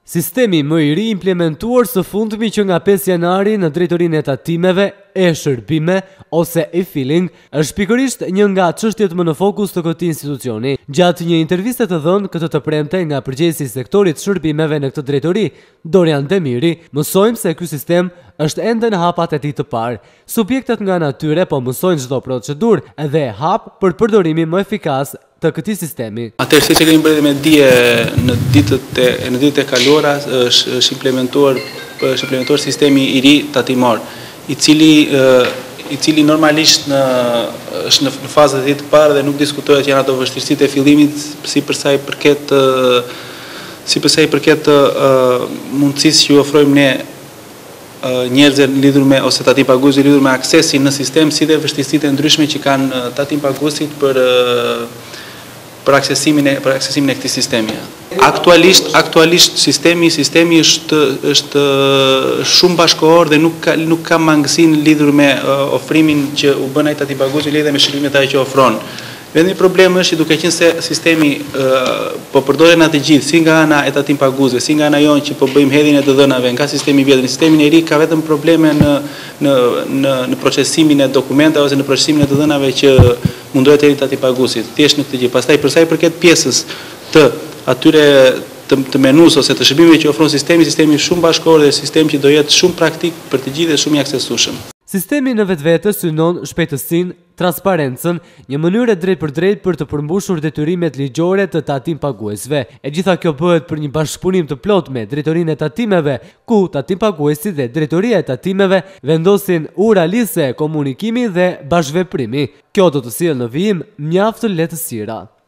Sistemi më i ri implementuar së fundmi që nga 5 janari në drejtorinë e tatimeve, e-shërbime ose e-filing është pikërisht një nga çështjet më në fokus të këtij institucioni. Gjatë një interviste të dhënë këtë të premte nga përgjegjësi i sektorit shërbimeve në këtë drejtori, Dorian Demiri, mësojmë se ky sistem është ende në hapat e tij të parë. Subjektet nga natyre po mësojnë çdo procedurë dhe hap për përdorimin më efikas të këtij sistemi. Atëherë se kemi bërë me dije në ditët e kaluara është implementuar sistemi i ri tatimor, i cili normalisht është në fazën e tij të parë dhe nuk diskutohet janë ato vështirësitë e fillimit sipërsa i përket mundësisë që ju ofrojmë ne njerëzve lidhur me ose tatim paguesi lidhur me aksesin në sistem, si dhe vështirësitë e ndryshme që kanë tatim paguesit për aksesimin e këtij sistemi. Aktualisht sistemi është shumë bashkëkohor dhe nuk ka mangësinë lidhur me ofrimin që u bën ai tatim paguesi lidhur me shërbimet që ofron. Vetëm problemi është duke qenë se sistemi po përdoren atë gjithë, si nga ana e tatim paguesve, si nga ana jonë që po bëjmë hedhjen e të dhënave nga sistemi i vjetër në sistemin e ri, ka vetëm probleme në procesimin e dokumentave ose në procesimin e të dhënave që mundohet të tatim paguesit. Thjesht në këtë gjë. Pastaj për sa i përket pjesës të atyre të menus ose të shërbimeve që ofron sistemi shumë bashkëkohor dhe sistem që do jetë shumë praktik për të gjithë dhe shumë i aksesueshëm. Sistemi në vetvete synon shpejtësinë, transparencën, një mënyrë drejt për drejt për të përmbushur detyrimet ligjore të tatim paguesve. E gjitha kjo bëhet për një bashkëpunim të plot me drejtorinë e tatimeve, ku tatim paguesi dhe drejtoria e tatimeve vendosin uralisë komunikimi dhe bashkëveprimi. Kjo do të sjellë në vijim mjaft lehtësira.